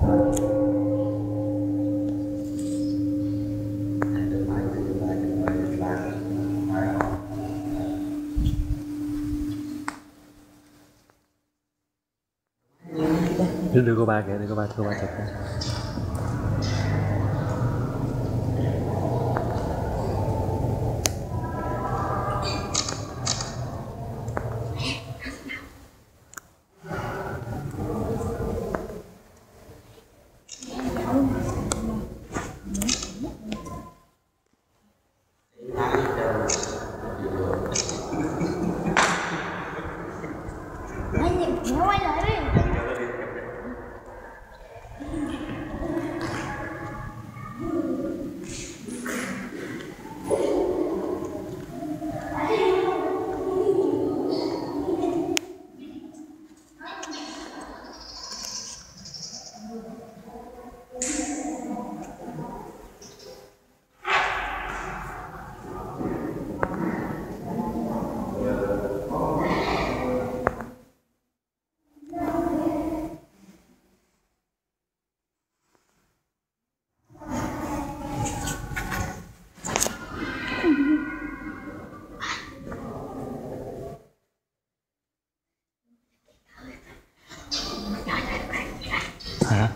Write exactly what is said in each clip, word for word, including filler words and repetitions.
Đưa cô ba kìa, đưa cô ba, cô ba chụp. Hả?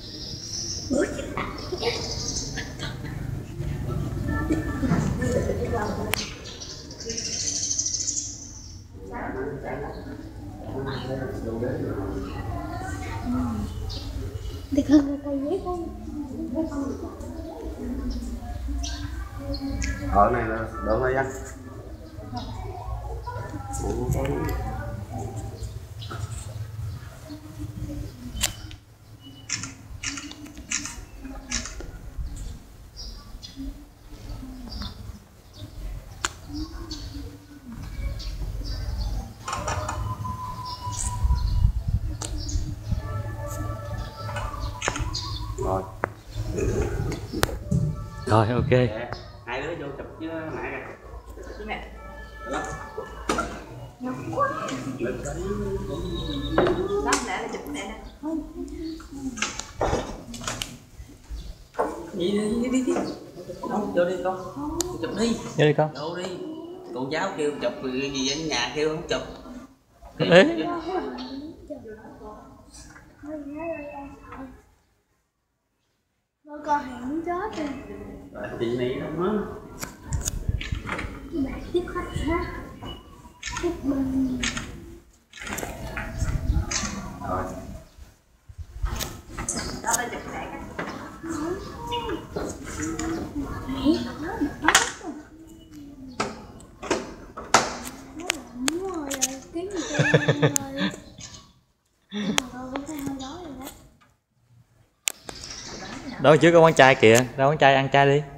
Để con ra tay giấy con. Ở này là đỡ mấy anh. Rồi. Rồi ok. Hai đứa vô chụp với mẹ kìa. Mẹ. Đó. Nóng quá. Đó mẹ là chụp mẹ nè. Đi đi đi đi đi. Không, vô đi con. Chụp đi. Vô đi con. Vô đi. Cô giáo kêu chụp gì ở nhà kêu không chụp. Ê. Thôi con hẹn muốn chết rồi. Rồi chị này đâu mất. Bạn tiếp khách ha. Tiếp bên. Rồi. Đó là chụp mẹ cái. Mẹ nó một ớt rồi. Nó lạnh rồi rồi, tiếng gì tên rồi. Mà con cũng thấy hơi đói rồi đó. Đó trước có con trai kìa, đâu con trai ăn chay đi.